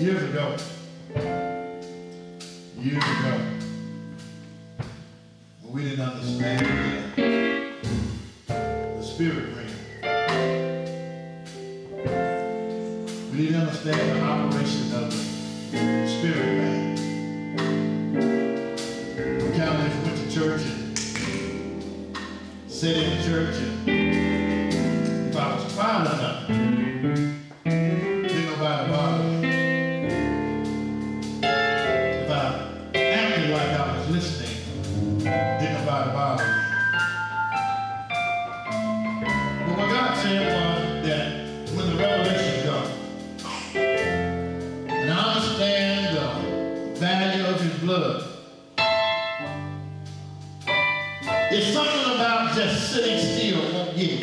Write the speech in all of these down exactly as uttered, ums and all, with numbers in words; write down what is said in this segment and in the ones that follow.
Years ago, years ago, when we didn't understand the, the spirit realm, we didn't understand the operation of the spirit man. We kind of just went to church and sat in the church, and if I was quiet enough, didn't nobody bother me. If I acted like I was listening, didn't nobody bother me. But what God said was that when the revelation comes, and I understand the value of his blood, it's something about just sitting still won't get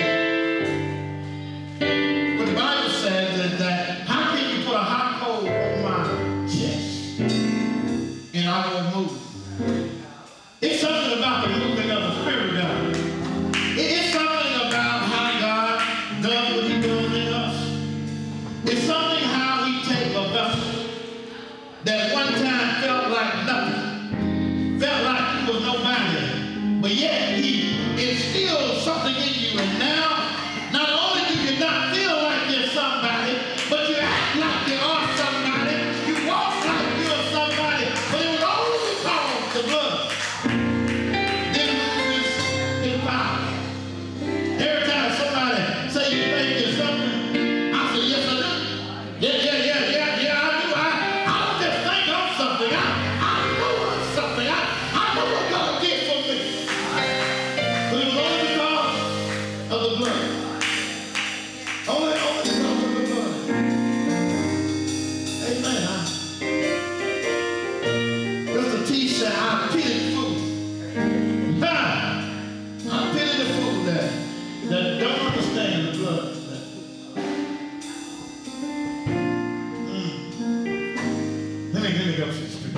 it. What the Bible says is that how can you put a hot coal on my chest and I won't move? It's something about the movement of the Spirit of God. It's something about how God does what he does in us. It's something how he takes a vessel that one time felt like nothing, felt like he was nobody, but yet he instilled something in you, and now not only do you not feel like you're somebody, but you act like you are somebody, you walk like you're somebody, but it was only because the blood didn't move his power. Every time somebody say you think you're something, I say yes I do. Yeah, yeah, yeah, yeah, yeah, I do. I, I don't just think I'm something. I, I know I'm something. I, I know what God did for me. But it was only because of the blood. Only, only because of the blood. Amen. Mister T said, I pity the fool. Ah, I pity the fool that, that don't understand the blood. Mm. Let me, let me go to the scripture.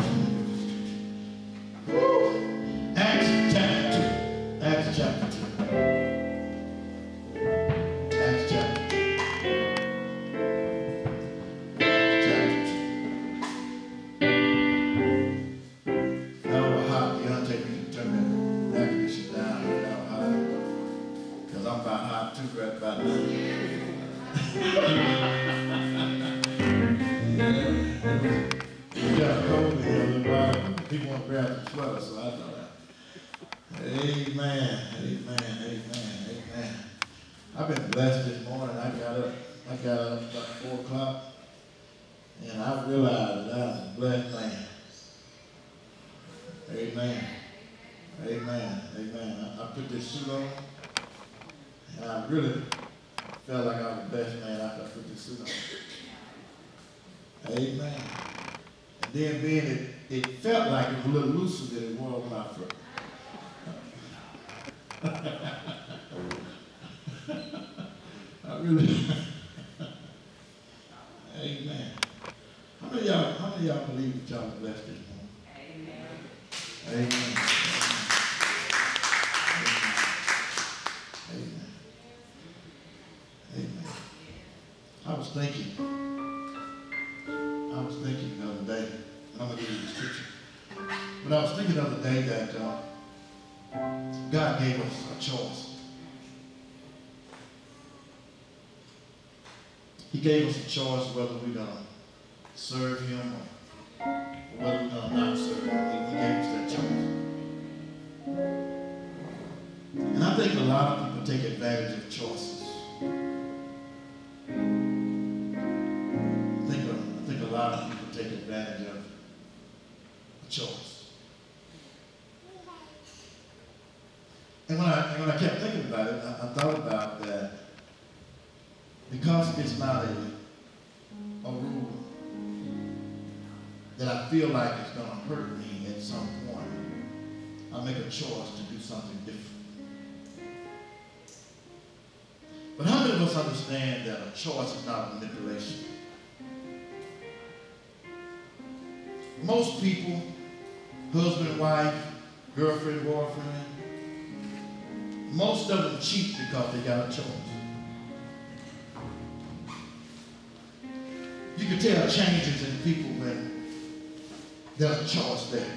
Woo. Acts chapter two. Acts chapter two. Acts chapter two. Acts chapter two. Now, how you don't take me to turn that air conditioner down, you know, how, because I'm about hot too right about now. You got a cold in the other body. People want to grab the sweater, so I thought that. Amen, amen, amen, amen. I've been blessed this morning. I got up, I got up about four o'clock, and I realized that I was a blessed man. Amen, amen, amen. I, I put this suit on, and I really felt like I was the best man after I put this suit on. Amen. And then being it, it felt like it was a little looser than it was when I first. I really. Amen. How many of y'all, how many of y'all believe that y'all are blessed this morning? Amen. Amen. Amen. Amen. I was thinking, I was thinking the other day, and I'm going to give you the scripture, but I was thinking the other day that uh, God gave us a choice. He gave us a choice whether we're going to serve him or, or whether we're going to not serve him. He gave us that choice. And I think a lot of people take advantage of choices. I think a, I think a lot of people take advantage of a choice. And when I, and when I kept thinking about it, I, I thought about that because it's not a, a rule that I feel like it's going to hurt me at some point, I make a choice to do something different. But how many of us understand that a choice is not manipulation? Most people, husband, wife, girlfriend, boyfriend, most of them cheat because they got a choice. You can tell changes in people when there's a choice there.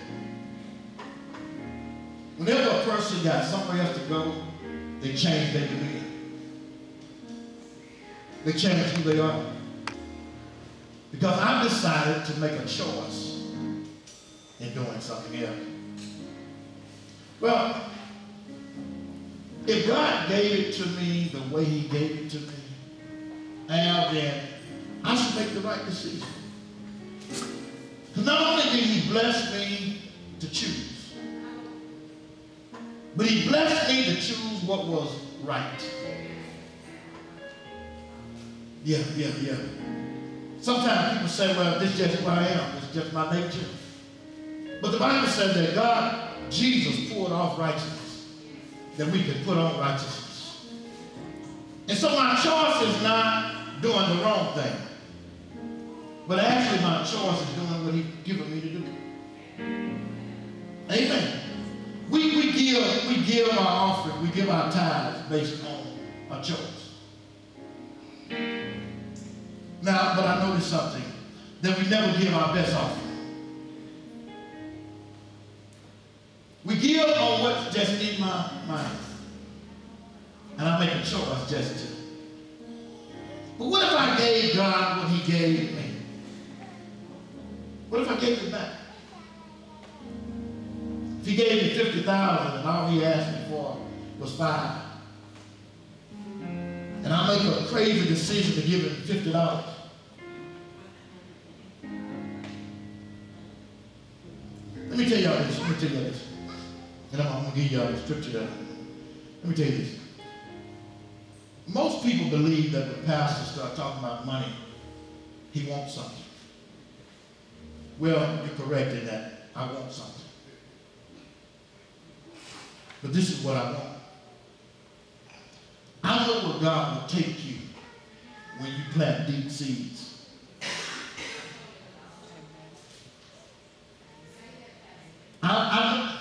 Whenever a person got somewhere else to go, they change their demeanor. They change who they are. Because I've decided to make a choice in doing something else. Well, if God gave it to me the way he gave it to me, now then I should make the right decision. Because not only did he bless me to choose, but he blessed me to choose what was right. Yeah, yeah, yeah. Sometimes people say, well, this is just who I am. It's just my nature. But the Bible says that God, Jesus, poured off righteousness, that we can put on righteousness. And so my choice is not doing the wrong thing. But actually my choice is doing what he's given me to do. Amen. We, we, give, we give our offering, we give our tithes based on our choice. Now, but I noticed something, that we never give our best offering. We give on what's just in my mind. And I make a choice just to. But what if I gave God what he gave me? What if I gave it back? If he gave me fifty thousand dollars and all he asked me for was five. And I make a crazy decision to give him fifty dollars. Let me tell y'all this. Let me tell y'all this. And I'm, I'm going to give y'all the scripture there. Let me tell you this. Most people believe that when pastors start talking about money, he wants something. Well, you're correct in that. I want something. But this is what I want. I know where God will take you when you plant deep seeds. I, I,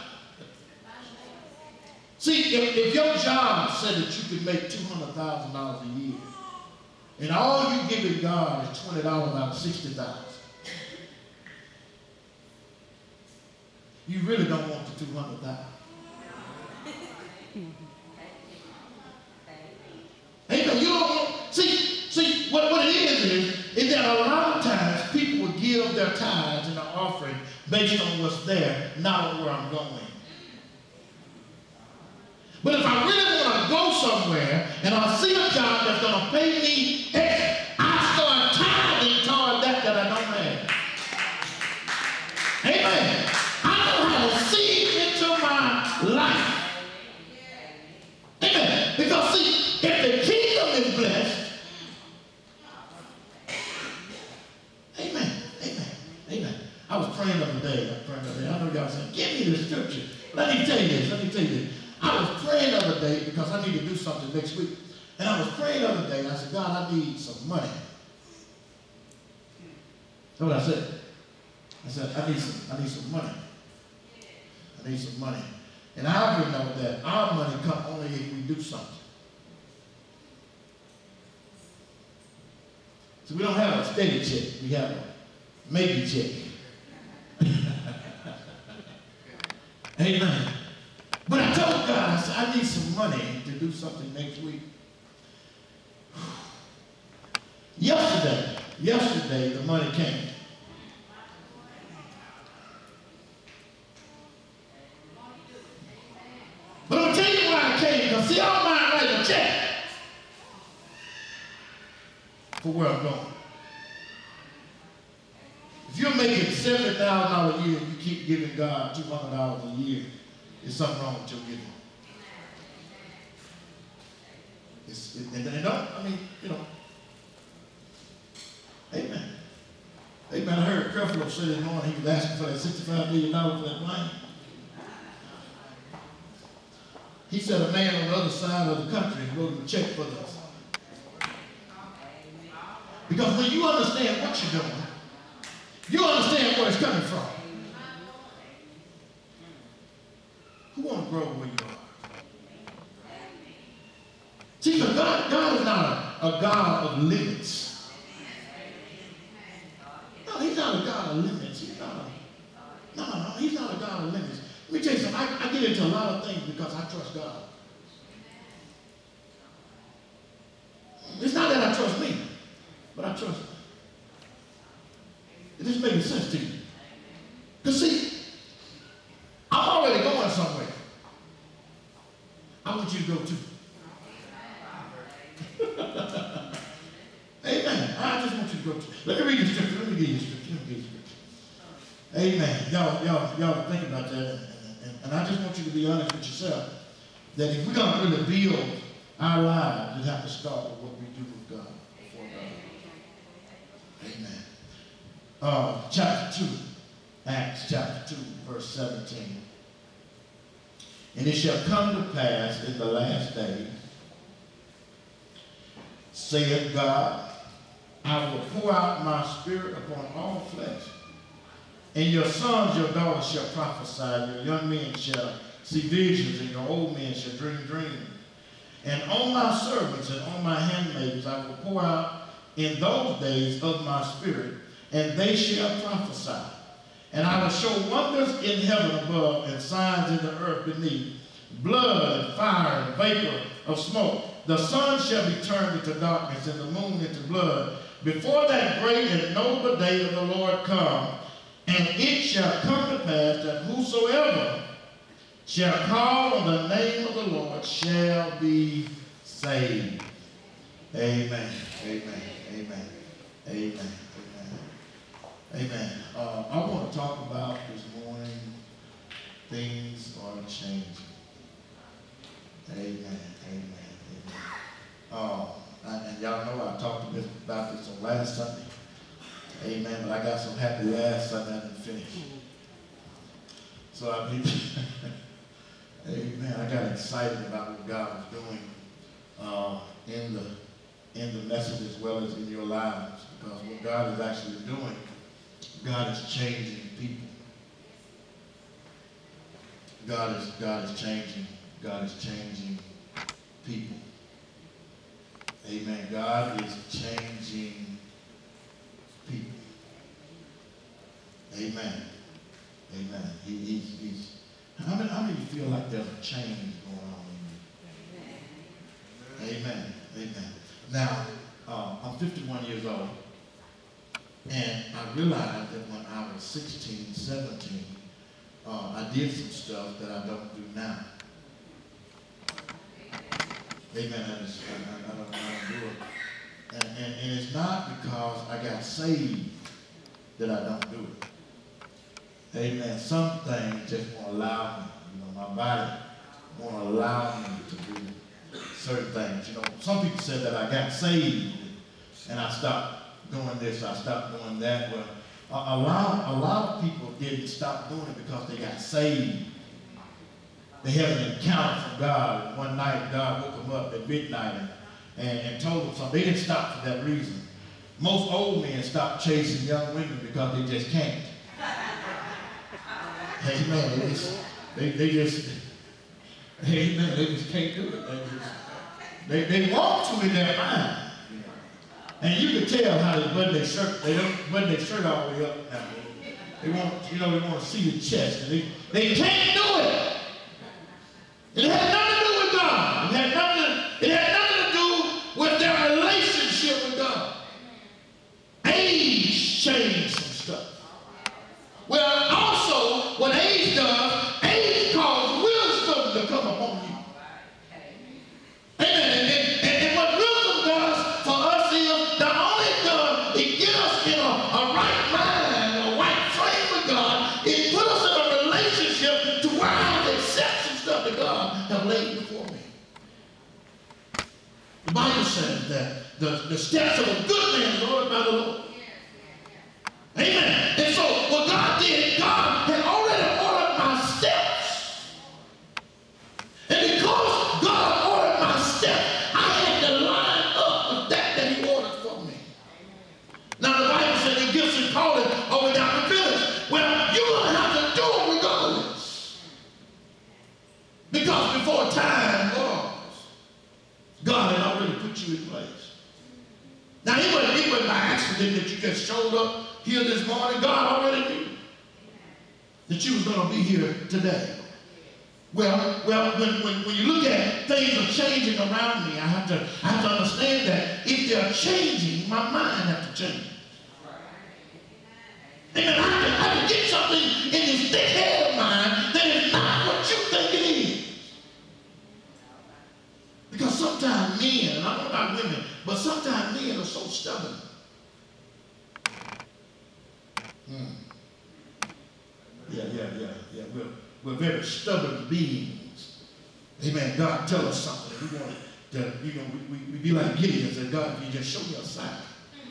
see, if, if your job said that you could make two hundred thousand dollars a year, and all you giving God is twenty dollars out of sixty thousand dollars, you really don't want the two hundred thousand dollars. Amen. You don't want, see, see what, what it is, is, is that a lot of times people will give their tithes and their offering based on what's there, not on where I'm going. But if I really want to go somewhere and I see a job that's going to pay me X, I start tithing toward that that I don't have. Amen. I know how to seed into my life. Amen. Because see, if the kingdom is blessed, amen, amen, amen. I was praying the other day. I was praying the other day. I know y'all saying, give me the scripture. Let me tell you this. Let me tell you this. I was praying the other day because I need to do something next week. And I was praying the other day. And I said, God, I need some money. That's what I said. I said, I need some, I need some money. I need some money. And I already know that our money comes only if we do something. So we don't have a steady check. We have a maybe check. Amen. But I told God, I said, I need some money to do something next week. Yesterday, yesterday, the money came. But I'm going to tell you why it came. Because see, I don't mind writing a check for where I'm going. If you're making seventy thousand dollars a year and you keep giving God two hundred dollars a year, there's something wrong with your giving. It's, it, and they don't, I mean, you know. Amen. Amen. I heard Creflo say this morning he was asking for that sixty-five million dollars for that plane. He said a man on the other side of the country wrote him a check for this. Because when you understand what you're doing, you understand where it's coming from. Who want to grow where you are? See, God, God is not a, a God of limits. lot of limits. Let me tell you something. I, I get into a lot of things because I trust God. It's not that I trust me, but I trust Him. Is this making sense to you? Because see, I'm already going somewhere. I want you to go too. Amen. I just want you to go too. Let me read the scripture. Let me give you the scripture. Let me give you the scripture. Amen. Y'all, y'all, y'all think about that. And, and, and I just want you to be honest with yourself that if we're going to really build our lives, we have to start with what we do with God, before God. Amen. Uh, chapter two, Acts chapter two, verse seventeen. And it shall come to pass in the last days, saith God, I will pour out my spirit upon all flesh. And your sons, your daughters shall prophesy, your young men shall see visions, and your old men shall dream dreams. And on my servants and on my handmaidens I will pour out in those days of my spirit, and they shall prophesy. And I will show wonders in heaven above and signs in the earth beneath, blood and fire and vapor of smoke. The sun shall be turned into darkness and the moon into blood, before that great and noble day of the Lord come. And it shall come to pass that whosoever shall call on the name of the Lord shall be saved. Amen. Amen. Amen. Amen. Amen. Amen. Uh, I want to talk about this morning, things are changing. Amen. Amen. Amen. Uh, and y'all know I talked this, about this on last Sunday. Amen. But I got so happy last Sunday I didn't finish. So I mean, amen. I got excited about what God was doing uh, in the in the message as well as in your lives, because what God is actually doing, God is changing people. God is God is changing. God is changing people. Amen. God is changing people. Amen. Amen. He, he's, he's, how many, how many feel like there's a change going on in you? Amen. Amen. Now, uh, I'm fifty-one years old, and I realized that when I was sixteen, seventeen, uh, I did some stuff that I don't do now. Amen. I, just, I, I, don't, I don't do it. And, and, and it's not because I got saved that I don't do it. Amen. Some things just won't allow me. You know, my body won't allow me to do certain things. You know, some people said that I got saved and I stopped doing this, I stopped doing that. Well, a, a, lot, a lot of people didn't stop doing it because they got saved. They had an encounter from God. One night, God woke them up at midnight and, and, and told them something. They didn't stop for that reason. Most old men stop chasing young women because they just can't. Amen. They just, they, they just, amen, they just can't do it. They, just, they, they want to in their mind. And you can tell how they button their shirt, they don't button their shirt all the way up now. They want, you know, they want to see the chest. And they, they can't do it. It had nothing to do with God. It had nothing to, it had nothing to do with their relationship with God. Age changed some stuff. Well, also, what age does, age causes wisdom to come upon you. Amen. And, and, and what wisdom does for us is not only does it get us in a, a right mind, a right frame with God, it puts us in a relationship to where I can accept some stuff that God has laid before me. The Bible says that the, the steps of a good man are ordered by the Lord. Amen. And so what God did, God had already ordered my steps. And because God ordered my steps, I had to line up with that that He ordered for me. Now the Bible says the gifts and calling are without repentance. Well, you're going to have to do it regardless. Because before time was, God had already put you in place. Now it wasn't, it wasn't by accident that you just showed up here this morning. God already knew. that you was going to be here today. Well, well, when, when, when you look at things are changing around me, I have to, I have to understand that if they're changing, my mind has to change. Amen. I have to, I have to get something in this thick head of mine that is not what you think it is. Because sometimes men, and I don't know about women, but sometimes men are so stubborn. Hmm. Yeah, yeah, yeah, yeah. We're, we're very stubborn beings. Amen. God tell us something. We want to, you know, we, we, we be like Gideon and say, God, can you just show me a sign?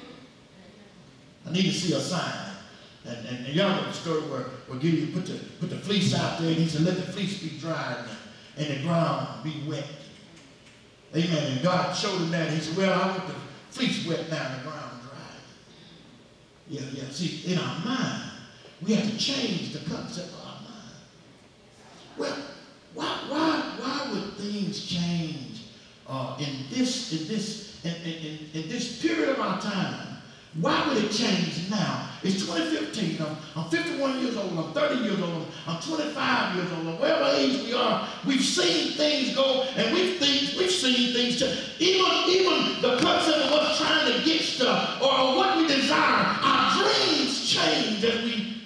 I need to see a sign. And, and, and y'all know the story where, where Gideon put the, put the fleece out there and he said, let the fleece be dried and, and the ground be wet. Amen. And God showed him that. And he said, well, I want the fleece wet now and the ground dry. Yeah, yeah. See, in our mind, we have to change the concept of our mind. Well, why, why, why would things change uh, in this, in this, in, in, in this period of our time? Why would it change now? It's twenty fifteen. I'm, I'm fifty-one years old. I'm thirty years old. I'm twenty-five years old. Or whatever age we are, we've seen things go, and we've things, we've seen things change. Even, even the concept of us trying to get stuff or, or what we desire, our dreams change as we.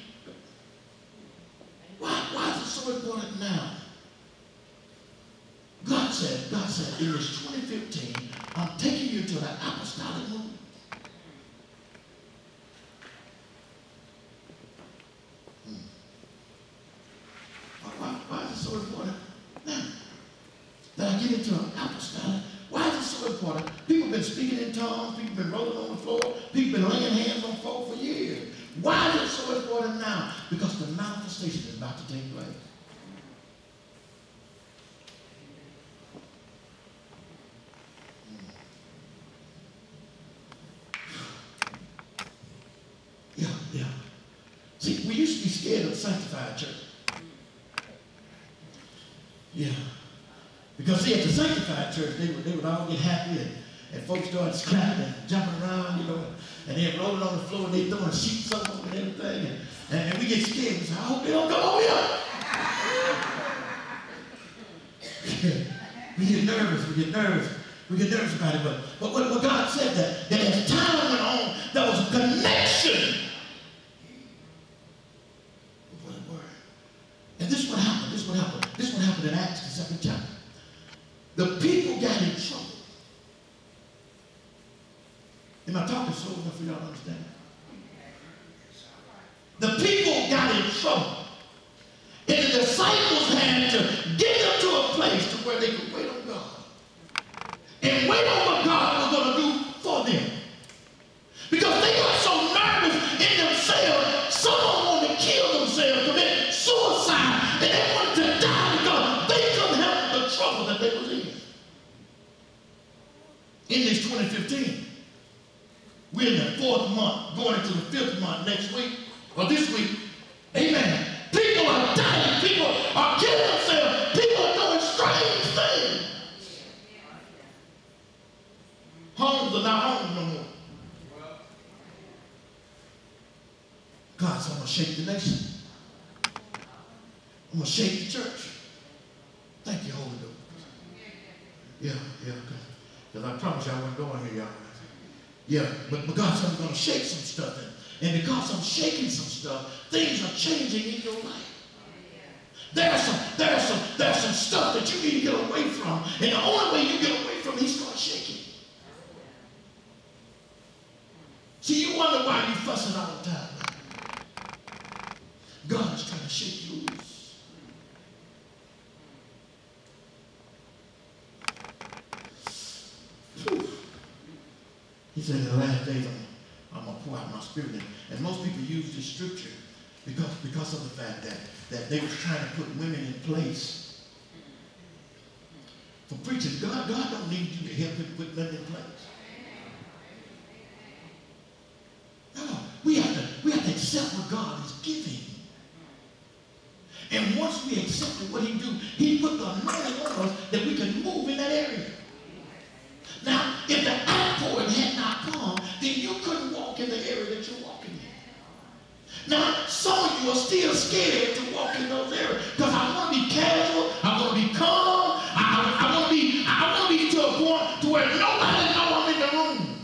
Why, why is it so important now? God said, God said, in this twenty fifteen, I'm taking you to the apostolic movement. Why, why is it so important now that I get into an apostolic? Why is it so important? People have been speaking in tongues. People have been rolling on the floor. People have been laying hands on folk for years. Why is it so important now? Because the manifestation is about to take place. Yeah, yeah. See, we used to be scared of sanctified church. Yeah. Because see, at the sanctified church, they would, they would all get happy and, and folks started clapping and jumping around, you know, and they're rolling on the floor and they throwing sheets up and everything. And, and, and we get scared. We say, I hope they don't come over here. We get nervous. We get nervous. We get nervous about it. But, but what, what God said that, that as time went on, there was a connection. What a word. And this is what happened. This is what happened. This is what happened in Acts, the second chapter. The people got in trouble. Am I talking slow enough for y'all to understand? The people got in trouble. And the disciples had to get them to a place to where they could wait on God. And wait on what God was going to do for them. Because they got so nervous in themselves, some of them wanted to kill themselves, commit suicide, and they wanted to die because they couldn't help the trouble that they was in. In this twenty fifteen, we're in the fourth month, going into the fifth month next week, or this week. Amen. People are dying. People are killing themselves. People are doing strange things. Homes are not homes no more. God said, I'm going to shake the nation. I'm going to shake the church. Thank you, Holy Ghost. Yeah, yeah, because I promise you I wasn't going here, y'all. Yeah, but, but God said I'm going to shake some stuff. And, and because I'm shaking some stuff, things are changing in your life. There's some, there's some, there's some stuff that you need to get away from. And the only way you get away from it, he starts shaking. See, you wonder why you fussing all the time. God is trying to shake you loose. Whew. He said in the last days, I'm, I'm going to pour out my spirit. And most people use this scripture because, because of the fact that, that they were trying to put women in place. For preaching, God, God don't need you to help him put women in place. No, we have to, we have to accept what God is giving. And once we accepted what he do, he put the anointing on us that we can move in that area. Now, if the outpouring had not come, then you couldn't walk in the area that you're walking in. Now, some of you are still scared to walk in those areas because I want to be casual. I want to be calm. I, I, I want to be. I want to be to a point to where nobody knows I'm in the room.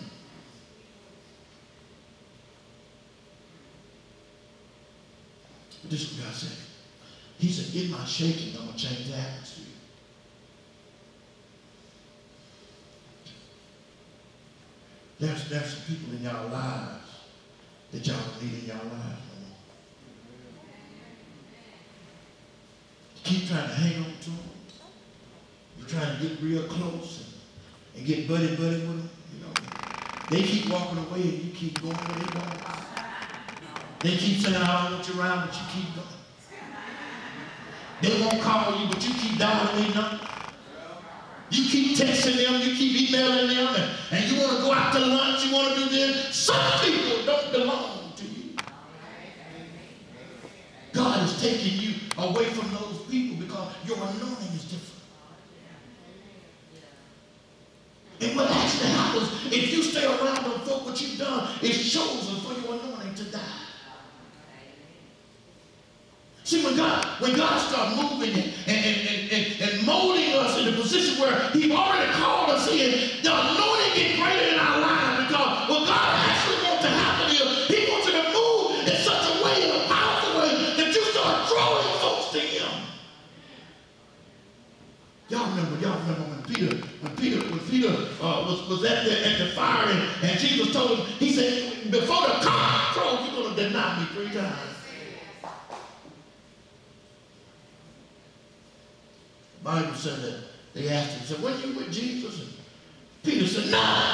But this is what God said. He said, "In my shaking, I'm gonna change the atmosphere." There's, there's some people in y'all lives that y'all don't need in y'all lives no more. You keep trying to hang on to them. You're trying to get real close and, and get buddy buddy with them. You know, they keep walking away and you keep going where they going. They keep saying, "I don't want you around," but you keep going. They won't call you, but you keep dialing their number. You keep texting them, you keep emailing them, and, and you want to go out to lunch, you want to do this. Some people don't belong to you. God is taking you away from those people because your anointing is different. And what actually happens, if you stay around them folk, what you've done is chosen for your anointing to die. See, when God, when God starts moving and, and, and, and, and molding us in a position where He already called us in, the anointing gets greater in our lives because what God actually wants to happen is He wants you to move in such a way, in a powerful way, that you start drawing folks to Him. Y'all remember, y'all remember when Peter, when Peter, when Peter uh, was, was at the at the fire and, and Jesus told him, He said, "Before the cock crows, you're going to deny me three times." The Bible said that they asked him, said, "Were you with Jesus?" And Peter said, "No."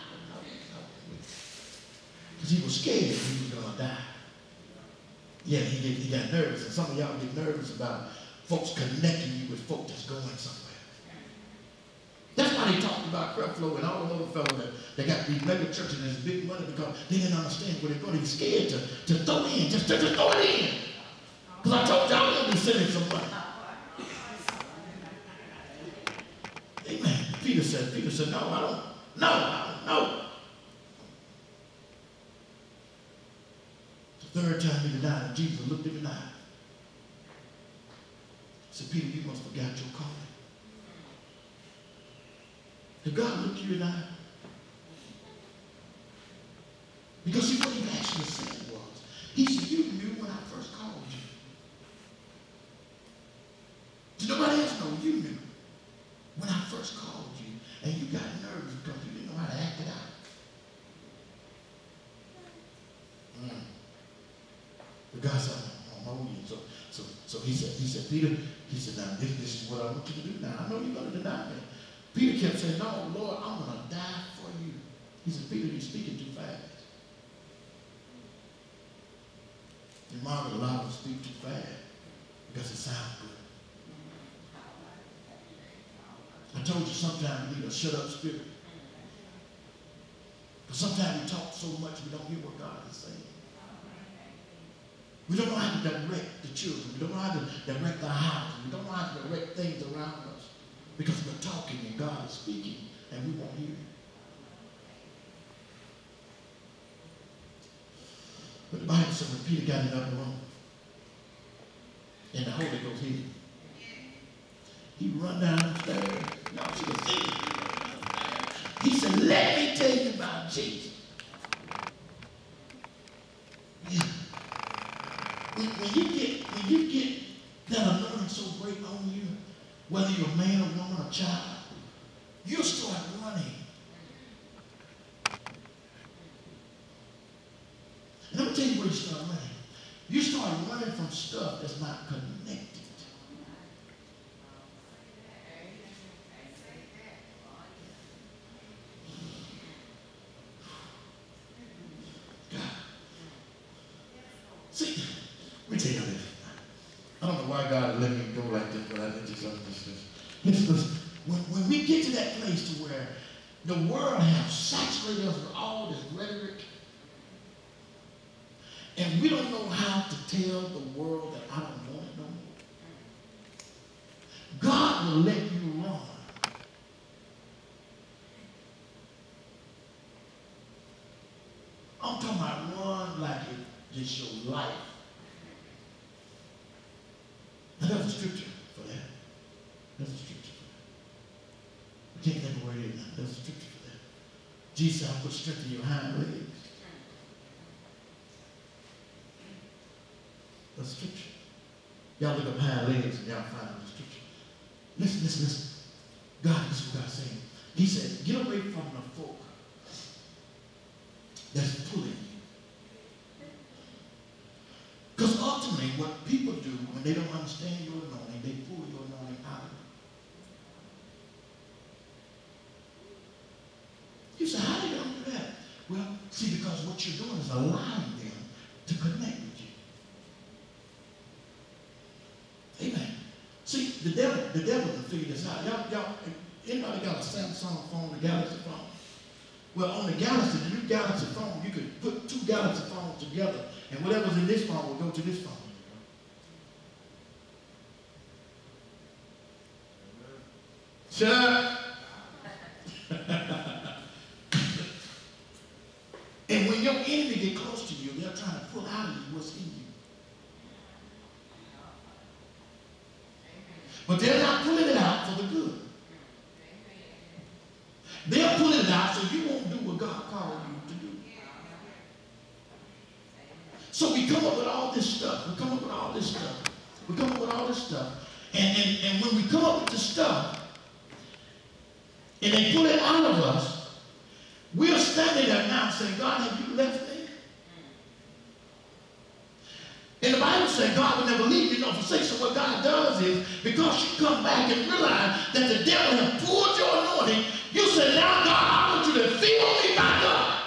Because he was scared he was going to die. Yeah, he, did, he got nervous. And some of y'all get nervous about folks connecting you with folks that's going somewhere. That's why they talked about Creflo and all the other fellows that, that got these mega churches and this big money because they didn't understand where they're going. They were scared to, to throw in, just to, to throw it in. Because I told y'all I'm going to be sending some money. Amen. Peter said, Peter said, "No, I don't. No, I don't. No." The third time he denied him, Jesus looked him in the eye. He said, "Peter, you must forget your calling." Did God look you in the eye? Because see, what he actually said was, he said, "You knew when I first called you." Did nobody else know? You knew when I first called you, and you got nervous because you didn't know how to act it out. Mm. But God said, "I'm on you." So, so, so he said, he said, "Peter," he said, "Now this, this is what I want you to do. Now I know you're going to deny me." Peter kept saying, "No, Lord, I'm going to die for you." He said, "Peter, you're speaking too fast." And Margaret allowed him to speak too fast because it sounds good. I told you sometimes we need a shut up spirit. Because sometimes we talk so much we don't hear what God is saying. We don't know how to direct the children. We don't know how to direct our house. We don't know how to direct things around us. Because we're talking and God is speaking and we won't hear it. But the Bible said when Peter got in the upper room and the Holy Ghost hit him, he run down the stairs. Y'all should have seen it. He said, "Let me tell you about Jesus." Yeah. When, when you get when you get that anointing so great on you, whether you're a man, a woman, a child, you'll start running. And I'm going to tell you where you start running. You start running from stuff that's not connected. God. See, let me tell you this. I don't know why God let me go like this, but I just understand. Listen, listen. When, when we get to that place to where the world has saturated us with all this rhetoric, and we don't know how to tell the world that I don't want it no more, God will let you run. I'm talking about run like it's just your life. there's a scripture for that. There's a scripture for that. I can't think of where it is now. There's a scripture for that. Jesus said, I'll put strength in your hind legs. There's a scripture. Y'all look up hind legs and y'all find the scripture. Listen, listen, listen. God, this is what God's saying. He said, get away from the folk that's pulling you. Because ultimately, what people do when they don't understand your anointing, they pull your anointing out of you. You say, how do you do that? Well, see, because what you're doing is allowing them to connect with you. Amen. See, the devil, the devil can figure this out. Y'all, y'all, anybody got a Samsung phone, a Galaxy phone? Well, on the Galaxy, the new Galaxy phone, you could put two Galaxy phones together, and whatever's in this phone will go to this phone. Shut up. And when your enemy get close to you, they're trying to pull out of you what's in you. But they're not pulling it out for the good. They're pulling it out so you won't do what God called you to do. So we come up with all this stuff. We come up with all this stuff. We come up with all this stuff. And, and, and when we come up with this stuff, and they pull it out of us, we're standing there now saying, God, have you left me? And the Bible says God will never leave you nor forsake. So what God does is, because you come back and realize that the devil has pulled your anointing, you say, now God, I want you to fill me back up.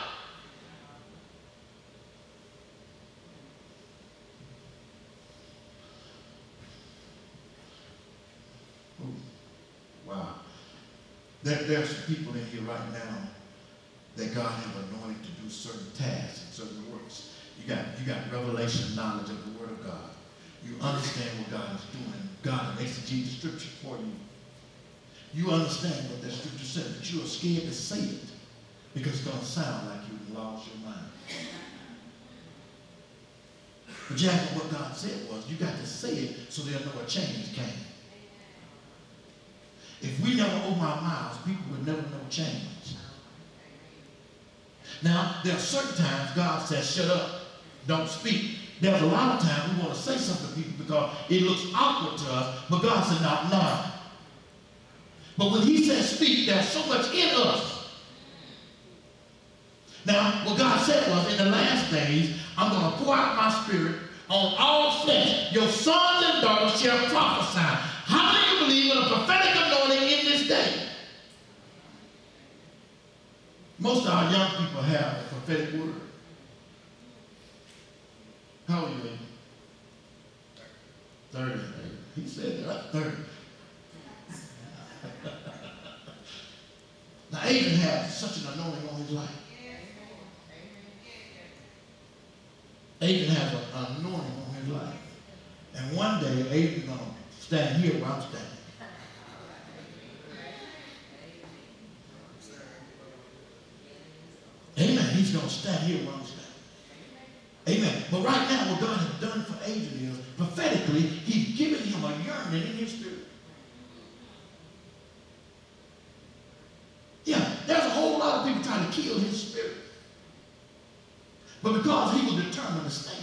Ooh. Wow. There, there are some people in here right now that God has anointed to do certain tasks and certain works. You got, you got revelation knowledge of the Word of God. You understand what God is doing. God exegetes the scripture for you. You understand what that scripture said, but you are scared to say it because it's going to sound like you've lost your mind. But Jack, what God said was, you got to say it so they'll know a change came. If we never open our mouths, people would never know change. Now, there are certain times God says, shut up, don't speak. There's a lot of times we want to say something to people because it looks awkward to us, but God said, no, no. But when he says speak, there's so much in us. Now, what God said was, in the last days, I'm going to pour out my spirit on all flesh. Your sons and daughters shall prophesy. How many of you believe in a prophetic anointing in this day? Most of our young people have a prophetic word. How old are you, baby? thirty. He said that. thirty. Now, Adrian has such an anointing on his life. Adrian has an anointing on his life. And one day, Adrian's going to stand here where I'm standing. Amen. He's going to stand here where I'm standing. Amen. But right now, what God has done for Adrian is, prophetically, he's given him a yearning in his spirit. Yeah, there's a whole lot of people trying to kill his spirit. But because he was determined to stand.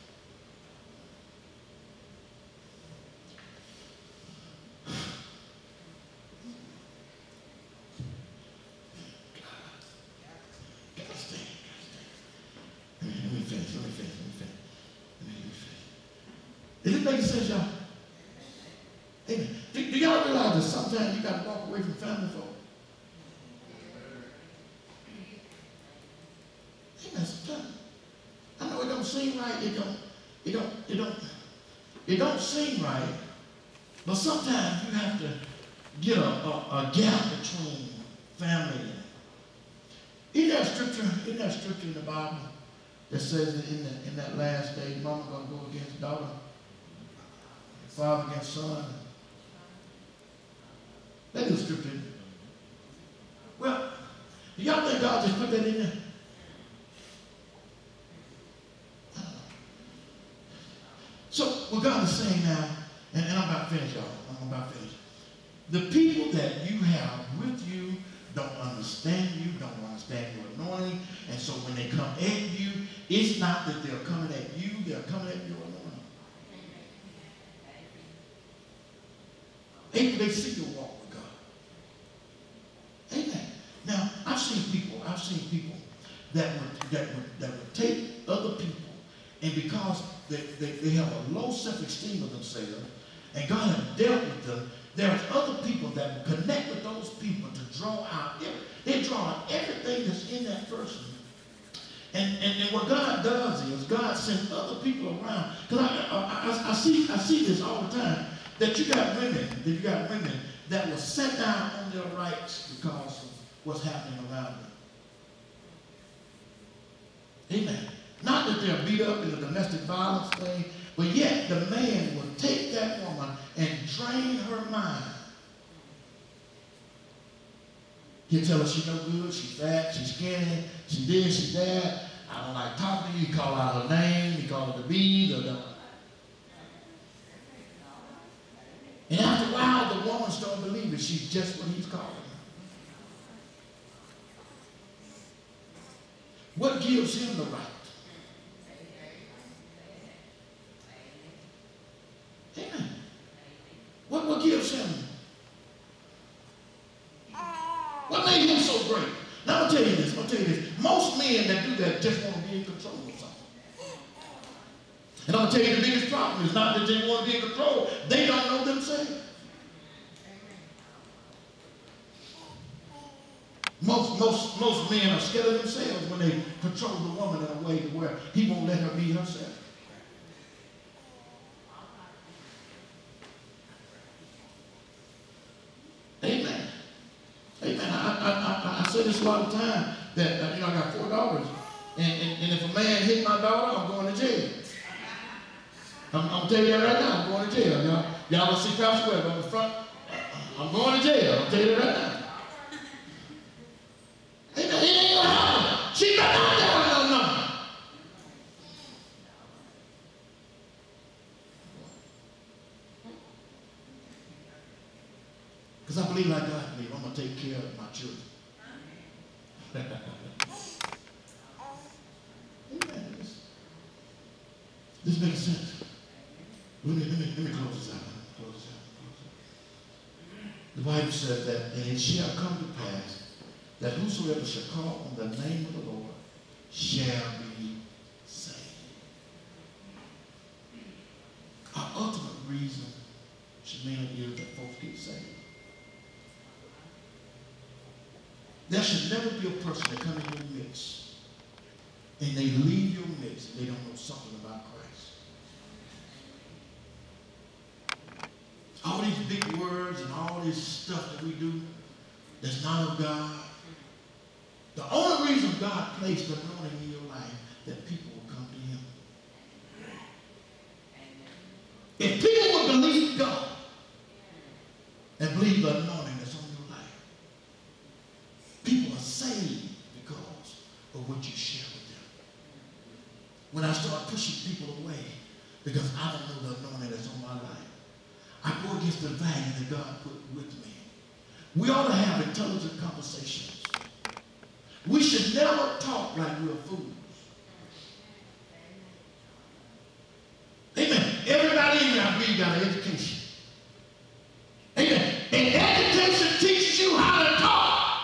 Gotta stand, gotta stand. Let me, let me finish, let me finish, let me finish. Let me, let me finish. Is it making sense, y'all? Amen. Do, do y'all realize that sometimes you got to walk away from family folk? I know it don't seem right. It don't, it don't, it don't, it don't seem right. But sometimes you have to get a, a, a gap between family and. Isn't there a scripture, isn't there a scripture in the Bible that says that in, the, in that last day, mama gonna go against daughter, father against son? That is scripture. Well, do y'all think God just put that in there? So what God is saying now, and, and I'm about to finish, y'all. I'm about to finish. The people that you have with you don't understand you, don't understand your anointing, and so when they come at you, it's not that they're coming at you, they're coming at your anointing. They, they see your walk with God. Amen. Now, I've seen people, I've seen people that would, that would, that would take other people, and because they, they, they have a low self-esteem of themselves, and God has dealt with them, there's other people that will connect with those people to draw out, every, they draw out everything that's in that person. And, and, and what God does is God sends other people around. Because I, I, I, I, see, I see this all the time, that you got women, that you got women that will sit down on their rights because of what's happening around them. Amen. Not that they're beat up in a domestic violence thing, but yet the man will take that woman and drain her mind. He'll tell her she's no good, she's fat, she's skinny, she this, she that. I don't like talking to you. He call out her name, he call her the B, the, the. And after a while, the woman starts believing she's just what he's calling her. What gives him the right? Amen. What, what gives him? What made him so great? Now, I'm going to tell you this. I'm going to tell you this. Most men that do that just want to be in control of something. And I'm going to tell you the biggest problem is not that they want to be in control. They don't know themselves. Most, most, most men are scared of themselves when they control the woman in a way to where he won't let her be herself. Amen. Amen. I, I, I, I say this a lot of time that, uh, you know, I got four daughters. And, and, and if a man hit my daughter, I'm going to jail. I'm, I'm telling you that right now. I'm going to jail. Y'all, y'all will see Pastor Webb on the front. I'm going to jail. I'm telling you that right now. It ain't gonna happen. She better not have no number. Because I believe like God believe. I'm going to take care of my children. Amen. This, this makes sense. Let me, let me, let me close this out. Close this out. Close this out. The Bible says that, and it shall come to pass that whosoever shall call on the name of the Lord shall be saved. Our ultimate reason, Shamina, is that folks get saved. There should never be a person that comes in your midst and they leave your midst and they don't know something about Christ. All these big words and all this stuff that we do that's not of God. The only reason God placed the anointing in your life, that people will come to him. If people would believe God and believe the anointing that's on your life, people are saved because of what you share with them. When I start pushing people away because I don't know the anointing that's on my life, I go against the value that God put with me. We ought to have intelligent conversations. We should never talk like we're fools. Amen. Everybody in here, I believe, got an education. Amen. And education teaches you how to talk.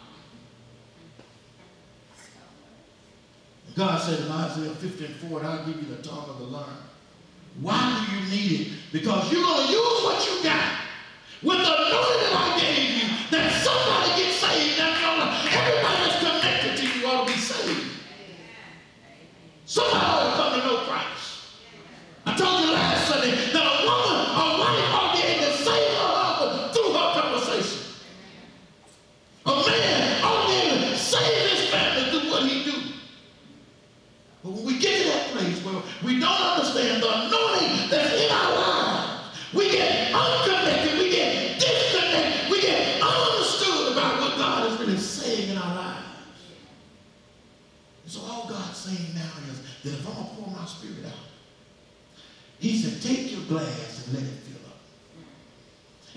God said in Isaiah fifty and four, I'll give you the tongue of the learned. Why do you need it? Because you're going to use what you got. With the anointing that I gave you, that somebody gets saved. That everybody that's connected to you ought to be saved. Somebody ought to come to know Christ. I told you last Sunday that a woman, a wife ought to be able to save her husband through her conversation. A man ought to be able to save his family through what he do. But when we get to that place where we don't understand the anointing that's in our lives, we get unconnected, we get disconnected, we get ununderstood about what God is really saying in our lives. And so all God's saying now is that if I'm going to pour my spirit out, he said, take your glass and let it fill up.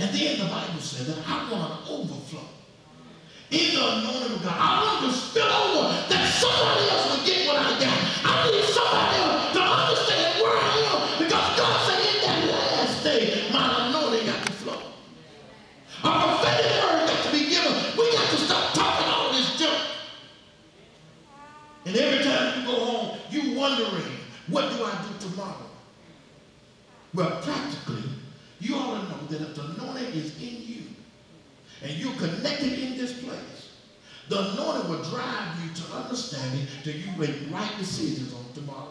And then the Bible said that I want an overflow in the anointing of God. I want to spill over that somebody else will get what I got. I need somebody else to understand where I am, because God said in that last day, my anointing got to flow. A prophetic word got to be given. We got to stop talking all this junk. And every time you go home, you wondering, what do I do tomorrow? Well, practically, you ought to know that if the anointing is in you and you're connected in this place, the anointing will drive you to understanding that you make right decisions on tomorrow.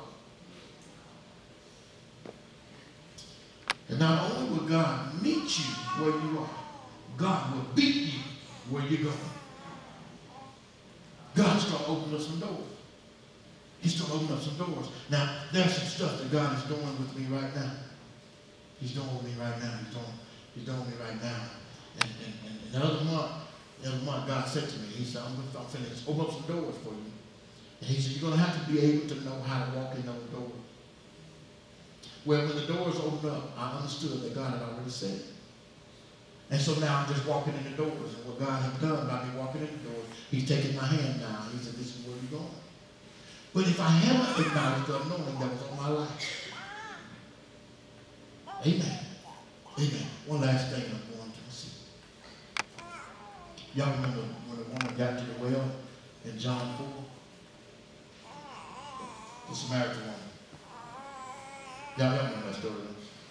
And not only will God meet you where you are, God will beat you where you're going. God's going to open up some doors. He's going to open up some doors. Now, there's some stuff that God is doing with me right now. He's doing with me right now. He's doing, he's doing with me right now. And, and, and, and the other month, the other month, God said to me, he said, I'm going to finish, open up some doors for you. And he said, you're going to have to be able to know how to walk in those doors. Well, when the doors opened up, I understood that God had already said it. And so now I'm just walking in the doors. And what God has done by me walking in the doors, he's taken my hand now. He said, this is where you're going. But if I haven't acknowledged the anointing that was on my life, amen. Amen. One last thing I'm going to see. Y'all remember when the woman got to the well in John four? The Samaritan woman. Y'all remember that story?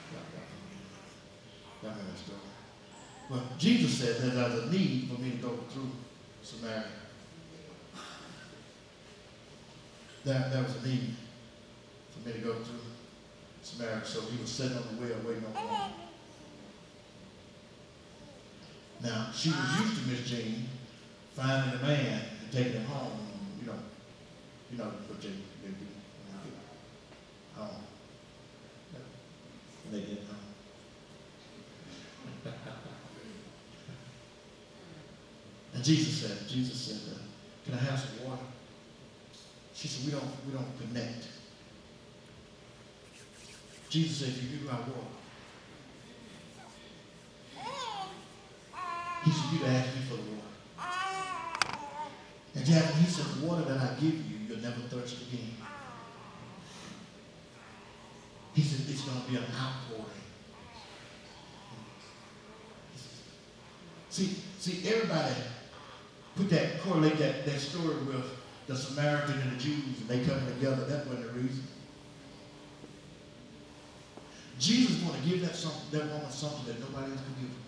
Y'all remember that story? Well, Jesus said that there's a need for me to go through Samaria. There, there was a need for me to go through Samaria. So he was sitting on the well waiting on the woman. Now, she was used to Miss Jean finding a man and taking him home. You know, you know what they, they do. Home. And they get home. And Jesus said, Jesus said, uh, can I have some water? She said, we don't, we don't connect. Jesus said, if you knew I walk. He said, you'd ask me for the water. And Jacqueline, he said, the water that I give you, you'll never thirst again. He said, it's going to be an outpouring. See, see, everybody put that, correlate that, that story with the Samaritan and the Jews, and they coming together. That wasn't the reason. Jesus is going to give that, something, that woman something that nobody else can give her.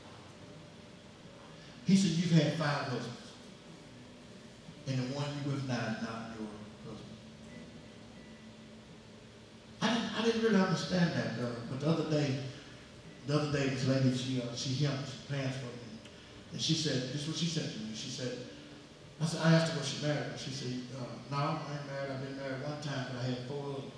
He said, you've had five husbands, and the one you with now is not your husband. I didn't, I didn't really understand that, uh, but the other day, the other day, this lady, she, uh, she hemmed pants for me, and she said, this is what she said to me. She said, I said, I asked her, was she married? She said, uh, no, I ain't married. I've been married one time, but I had four husbands.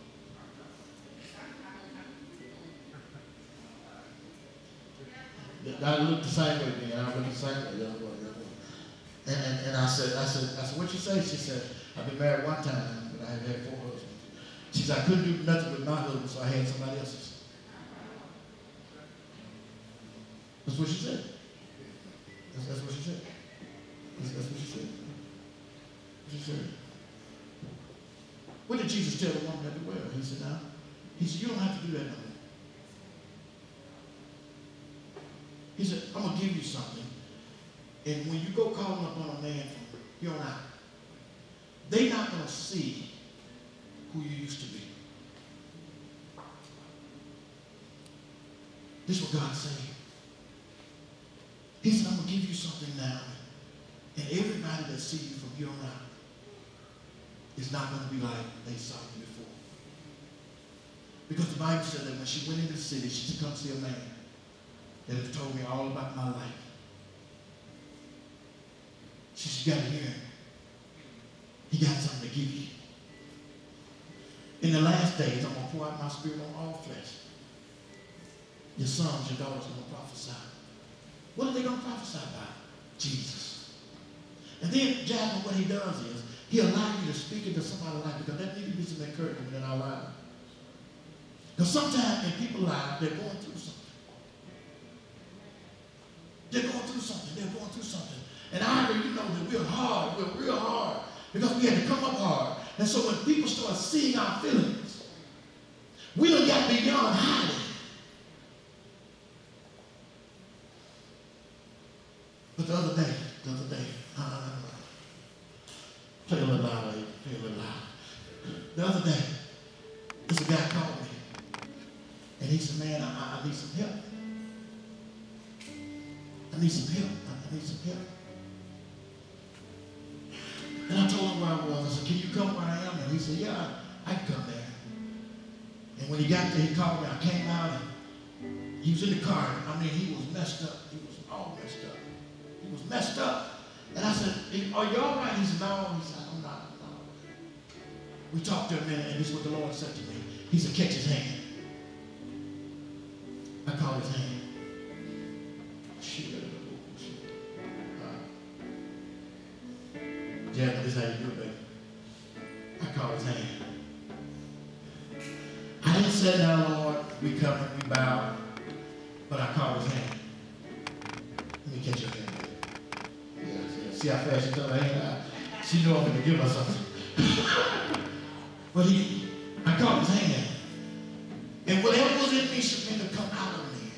I looked the same way to me, and I looked the same way the other way. And, and, and I said, I said, I said, what'd you say? She said, I've been married one time, but I have had four husbands. She said, I couldn't do nothing with my husband, so I had somebody else's. That's what she said. That's, that's what she said. That's, that's what she said. She said. What did Jesus tell the woman at the well? He said, now, he said, you don't have to do that no more. He said, I'm going to give you something. And when you go calling up on a man from here on out, they're not going to see who you used to be. This is what God said. He said, I'm going to give you something now. And everybody that sees you from here on out is not going to be like they saw you before. Because the Bible said that when she went into the city, she said, come see a man that has told me all about my life. She said, you got to hear him. He got something to give you. In the last days, I'm going to pour out my spirit on all flesh. Your sons, your daughters are going to prophesy. What are they going to prophesy about? Jesus. And then, Jasmine, what he does is, he allows you to speak into somebody's life, because that needs to be some encouragement in our lives. Because sometimes in people's lives, they're going through something. something. They're going through something. And I already know that we're hard. We're real hard because we had to come up hard. And so when people start seeing our feelings, we don't got beyond hiding. But the other day, the other day, uh, play a little louder, play a little louder. The other day, this guy called me. And he said, man, I, I need some help. I need some help. I need some help. And I told him where I was. I said, can you come where I am? And he said, yeah, I, I can come there. And when he got there, he called me. I came out and he was in the car. I mean, he was messed up. He was all messed up. He was messed up. And I said, are you all right? He said, no. He said, I'm not. No. We talked to a minute, and this is what the Lord said to me. He said, catch his hand. I called his hand. Jack, this is how you do it, baby. I called his hand. I didn't say, now, Lord, we come and we bow, but I called his hand. Let me catch your hand, baby. Yeah, yeah. See how fast she took her hand out? She knew I'm going to give her something. But he, I called his hand. And whatever was in me should begin to come out of me.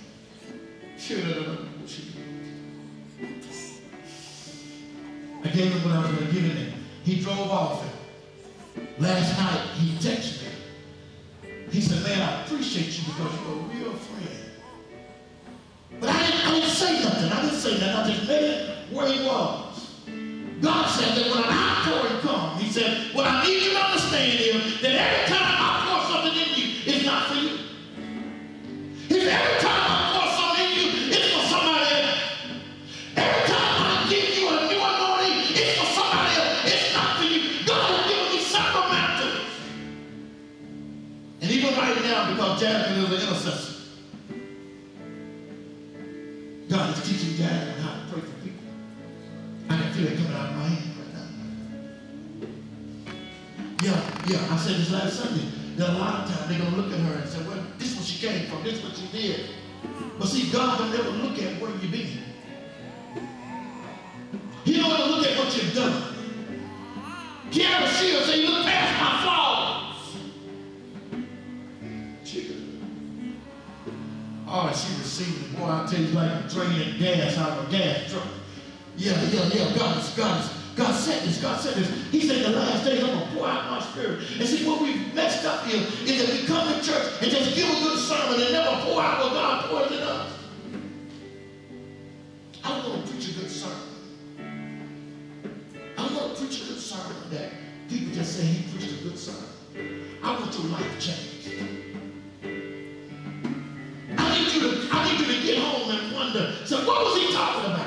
I gave him what I was going to give him. He drove off. Last night, he texted me. He said, man, I appreciate you because you're a real friend. But I didn't, I didn't say nothing. I didn't say nothing. I just met him where he was. God said that when an outpouring comes, he said, what I need you to understand is that every time I pour something in you, it's not for you. He said, every time I pour something in you, it's for somebody else. Every time I give you a new anointing, it's for somebody else. It's not for you. God has given me several mantles. And even right now, because Jasmine is an intercessor, God is teaching Jasmine how to pray for people. I can feel it coming out of my hand right now. Yeah, yeah, I said this last Sunday. That a lot of times they're going to look at her and say, well, this is where she came from, this is what she did. But see, God don't ever look at where you've been. He don't ever look at what you've done. Kiara Shields said, you look past my flaws. Chicken. Oh, she received it. Boy, I'll tell you, like draining gas out of a gas truck. Yeah, yeah, yeah, God is, God is. God said this, God said this. He said in the last days, I'm going to pour out my spirit. And see, what we've messed up here is that we come to church and just give a good sermon and never pour out what God pours in us. I don't want to preach a good sermon. I don't want to preach a good sermon that people just say he preached a good sermon. I want your life changed. I need you to, I need you to get home and wonder, so what was he talking about?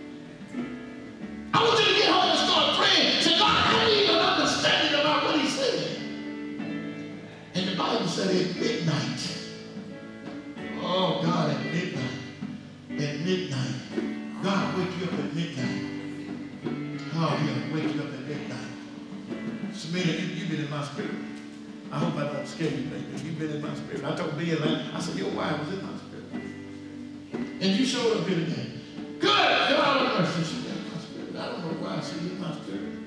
I want you to get home and start praying. Say, God, I need an understanding about what he said. And the Bible said at midnight. Oh, God, at midnight. At midnight. God wake you up at midnight. Oh, he'll wake you up at midnight. Samina, you, you've been in my spirit. I hope I don't scare you, baby. You've been in my spirit. I told Bill, I said, your wife was in my spirit. And you showed up here today. Good. God have mercy. I don't know why she's in my spirit.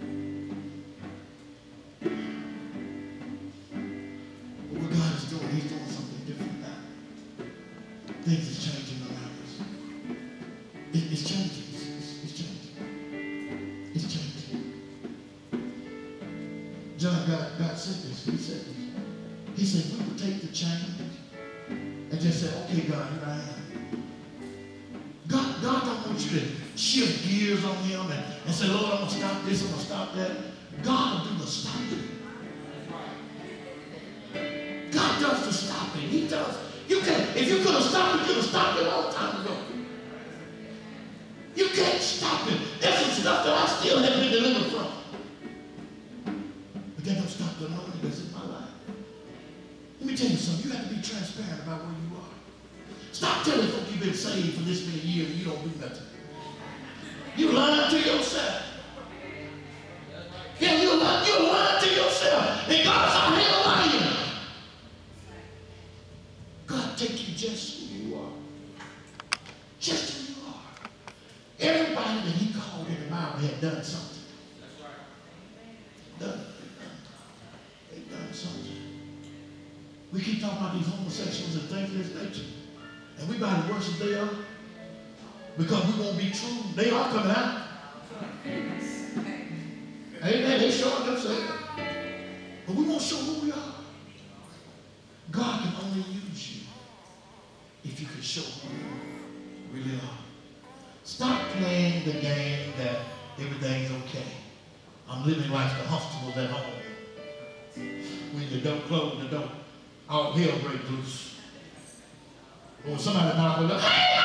But what God is doing, he's doing something different now. Things are changing around us. It, it's changing. It's, it's, it's changing. It's changing. John, God, God said this. He said this. He said, we would take the change and just say, okay, God, here I am. God, God don't want you to shift gears on him and, and say, Lord, I'm going to stop this, I'm going to stop that. God will do the stopping. God does the stopping. He does. You can't, if you could have stopped it, you could have stopped it a long time ago. You can't stop it. There's some stuff that I still have been delivered from. But that don't stop the anointing that's in my life. Let me tell you something. You have to be transparent about where you are. Stop telling folk you've been saved for this many years and you don't do nothing. You lying to yourself. Yeah, you're lying, you're lying to yourself. And God's out here lying. God take you just who you are. Just who you are. We keep talking about these homosexuals and things of this nature. And we about to worship they are. Because we won't be true. They are coming out. Amen. They showing themselves. But we won't show who we are. God can only use you if you can show who you really are. Stop playing the game that everything's okay. I'm living like the Huxtables at home. When you don't close the door, all hell breaks loose. Or somebody knock on the door, hey,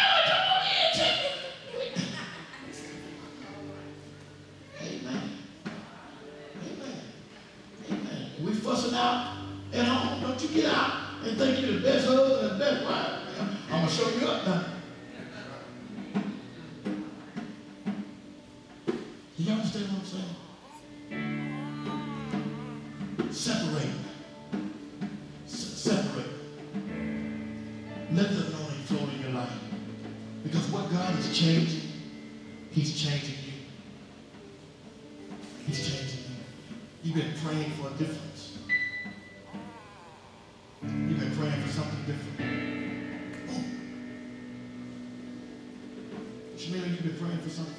Amen. Amen. Amen. We fussing out at home. Don't you get out and think you're the best husband and the best wife. I'm going to show you up now. Do you understand what I'm saying? Separate. S separate. Let the anointing flow in your life. Because what God is changing, He's changing you. He's changing you. You've been praying for a difference. You've been praying for something different. Oh. Shamira, you've been praying for something.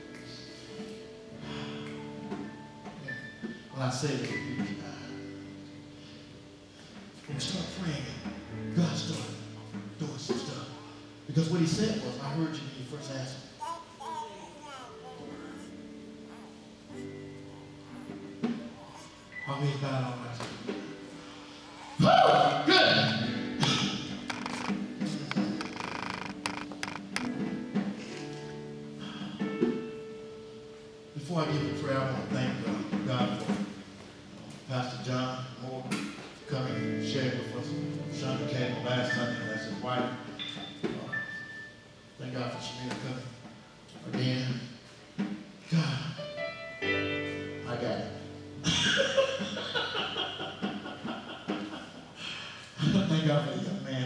When I say that, when we start praying, God started doing some stuff. Because what He said was, I heard you when you first asked me. Always God Almighty. Woo! Good! Before I give you prayer, I want to thank God, God for Pastor John Moore coming and sharing with us. Sean came on last Sunday, and that's his wife. Uh, thank God for Shamira coming again. God, I got it. Thank God for the young man.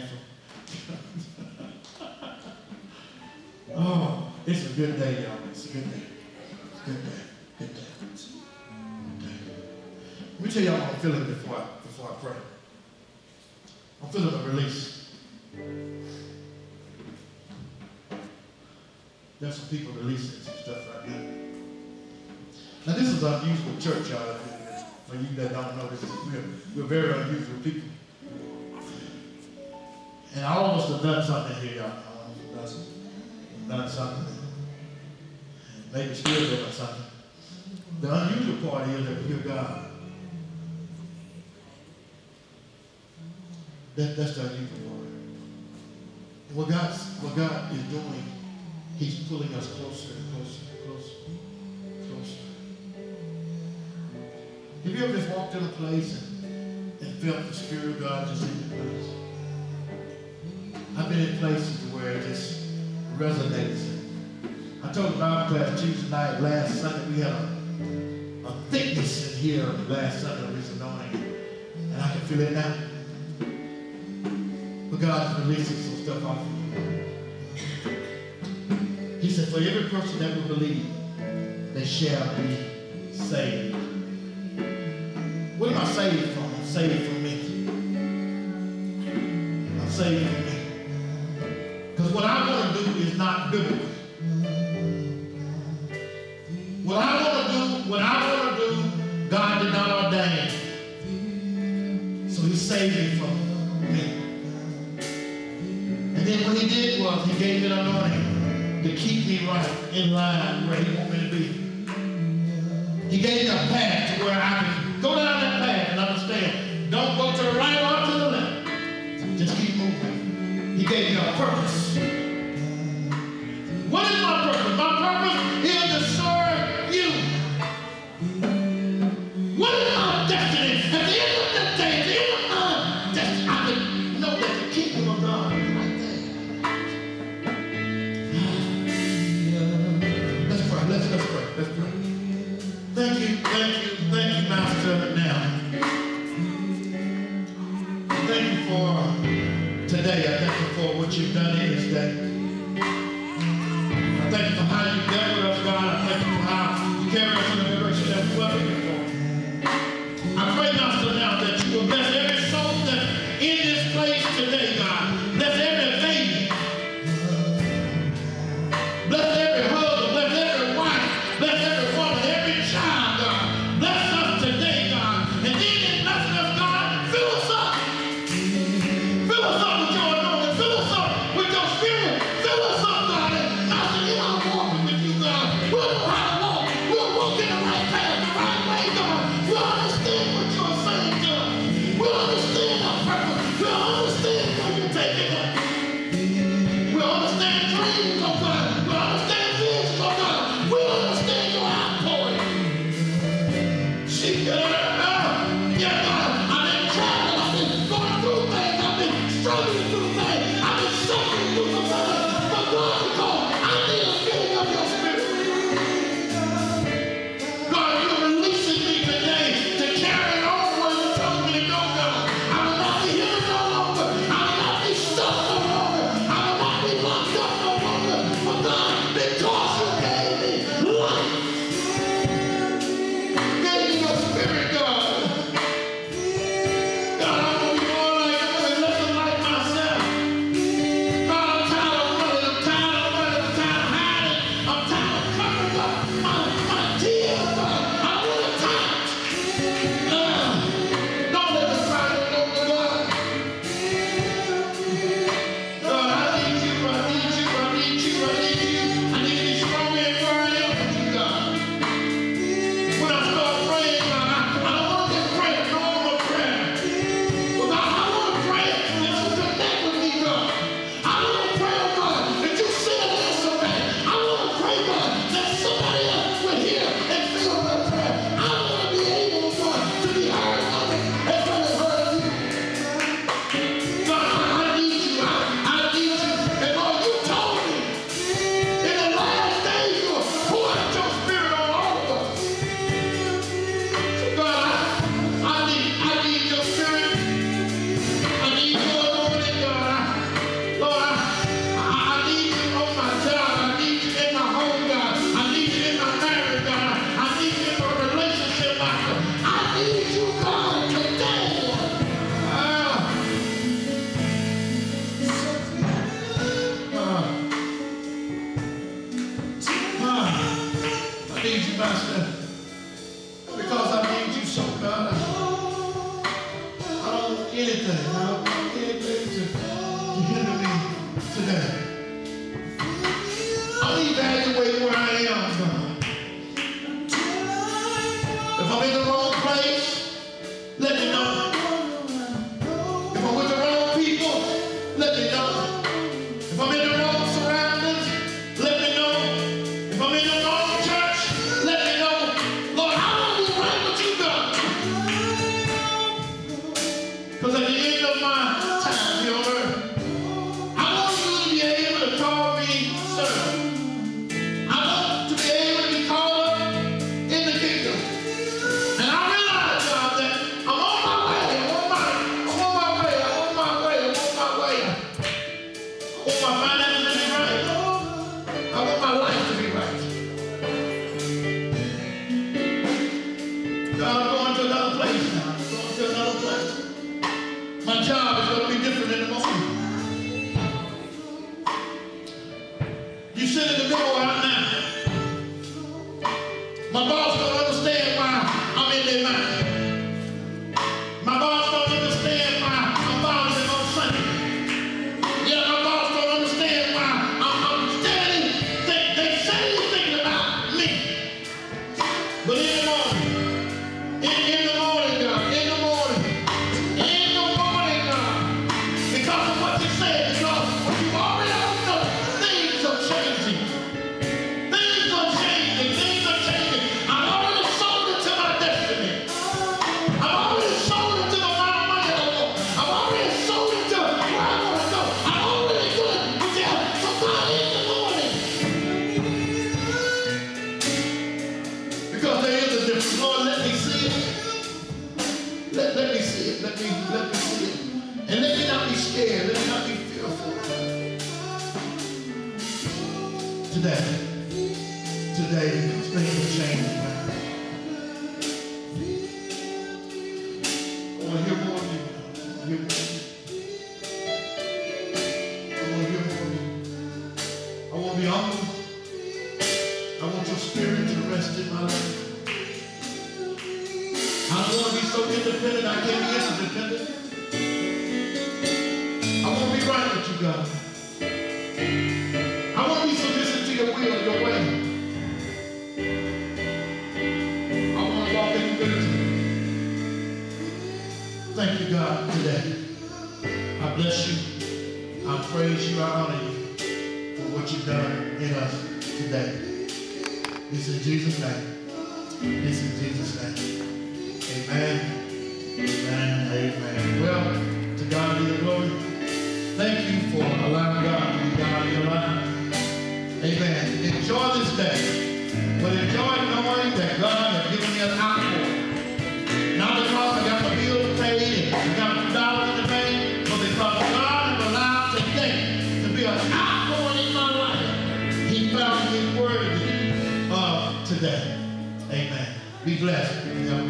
Oh, it's a good day, y'all. It's a good day. It's a good day. Good day. Good day. Let me tell y'all how I'm feeling before I, before I pray. I'm feeling a release. There's some people releasing some stuff right now. Now this is unusual church, y'all. For you that don't know, this is, we're, we're very unusual people. And all of us have done something here, y'all. All of us have done something. Maybe still doing something. The unusual part is that we hear God. That, that's the unusual part. And what, God's, what God is doing, He's pulling us closer and closer and closer, closer. Have you ever just walked in a place and, and felt the Spirit of God just in the place? I've been in places where it just resonates. I told the Bible class Tuesday night, last Sunday, we had a, a thickness in here last Sunday of His anointing. And I can feel it now. But God is releasing some stuff off of you. He said, for every person that will believe, they shall be saved. What am I saved from? I'm saved from me. I'm saved from me. Because what I want to do is not biblical. What I want to do, what I want to do, God did not ordain. So He saved me from me. And then what He did was He gave me the anointing to keep me right in line where He wants me to be. He gave me a path to where I can go down that path and understand. Don't go to the right or to the left. Just keep moving. He gave me a purpose. What is my purpose? My purpose is to serve you. What is my destiny? At the end of the day, at the end of my destiny, I can know that the kingdom of God is right there. Let's pray. Let's, let's pray. Let's pray. Thank you, thank you, thank you, Master. Now, thank you for today. I thank you for what you've done in this day. I thank you for how you dealt with us, God. I thank you for how you carry us in the direction that we were looking for. I pray, Master, now that you will bless every soul that anything. I don't want anything to, to hinder me today. I'm evaluating where I am, God. If I'm in the wrong place, let me know. If I'm with the wrong people, let me know. If I'm in the wrong surroundings, let me know. If I'm in the wrong church, let me know. Lord, I want to be right with you, God. Because at the end of my time here on earth, I want you to be able to call me sir. I want to be able to be called up in the kingdom. And I realize, God, that I'm on my way. I'm on my, I'm on my way. I'm on my way. I'm on my way. I want my finances to be right. I want my life to be right. God, I'm going to another place now. I'm going to another place. My job is going to be different in the morning. You sit in the middle right now. My boss don't understand why I'm in their mind. My boss don't understand why I'm bothering them on Sunday. Yeah, my boss don't understand why I'm, I'm standing. They, they say things about me. But in the morning, in, in the morning, God, in the morning, in the morning, God, because of what you said, because what you already know, things are changing. Things are changing. Things are changing. I've already sold into my destiny. I've already sold into the amount of money I want. I've already sold into where I want to go. I'm already good with you. So God, in the morning, because there is a difference. Lord, let me see it. Let, let me see it. Let me, let me see it. And let me not be scared. Let me not be fearful. Today, today, things are changing. I want to hear more of you. I want to hear more of you. I want to hear more of you. I want to be humble. I want your spirit to rest in my life. I don't want to be so independent I can't be interdependent. I want to be right with you, God. I want to be submissive to your will, your way. I want to walk in humility. Thank you, God, today. I bless you. I praise you. I honor you for what you've done in us today. This is Jesus' name. This is Jesus' name. Amen. Amen. Amen. Well, to God be the glory. Thank you for allowing God to be God in your life. Amen. Enjoy this day. But enjoy knowing that God has given me an outpour. Not because I got my bill to pay and I got a dollars in the bank, but because God has allowed today to be an outpouring in my life. He found me worthy of today. Amen. Be blessed.